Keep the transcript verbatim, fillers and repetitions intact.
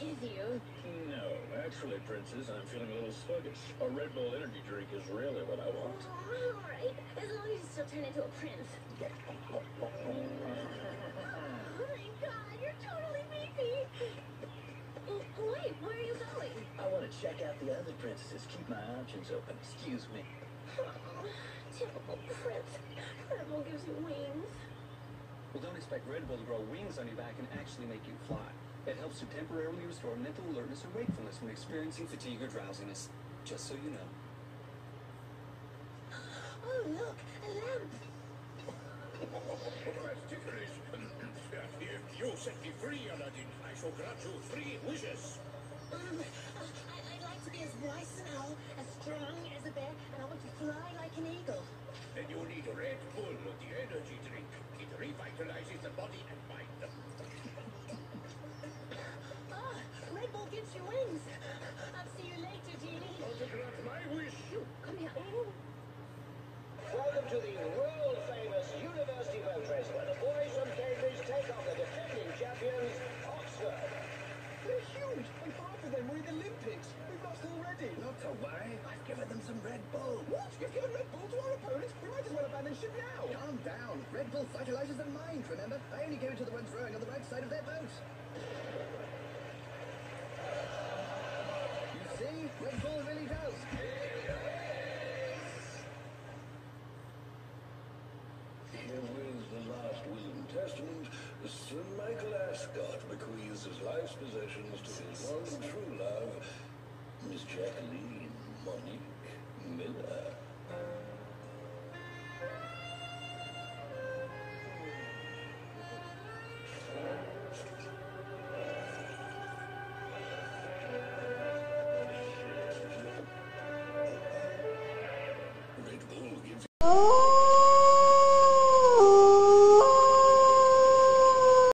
kiss you. No, actually, Princess, I'm feeling a little sluggish. A Red Bull energy drink is really what I want. Oh, all right, as long as you still turn into a prince. Oh my God, you're totally creepy. Wait, where are you going? I want to check out the other princesses. Keep my options open. Excuse me. Oh, typical prince. Red Bull gives you wings. Well, don't expect Red Bull to grow wings on your back and actually make you fly. It helps to temporarily restore mental alertness or wakefulness when experiencing fatigue or drowsiness. Just so you know. Oh, look, a lamp. That's ticklish. You set me free, Aladdin. I shall grant you three wishes. Um, uh, I, I'd like to be as wise as an owl, as strong as a bear, and I want to fly like an eagle. Then you need Red Bull, the energy drink. It revitalizes the body and mind. Ah, Red Bull gives you wings. I'll see you later, Genie. Want to grant my wish? Shoo, come here. Oh. Welcome to the world-famous University Boat Race, where the boys from Cambridge take on the defending champions, Oxford. They're huge, and half of them were in the Olympics. We've lost already. Not to worry. I've given them some Red Bull. What? You've given Red Bull to our opponents? We might as well abandon ship now. Calm down. Red Bull vitalizes their mind, remember? I only gave it to the ones rowing on the right side of their boat. You see? Red Bull really does. Herewith the last will and testament, Sir Michael Ascot bequeaths his life's possessions to his one true love, Miss Jacqueline Monique Miller. Red Bull gives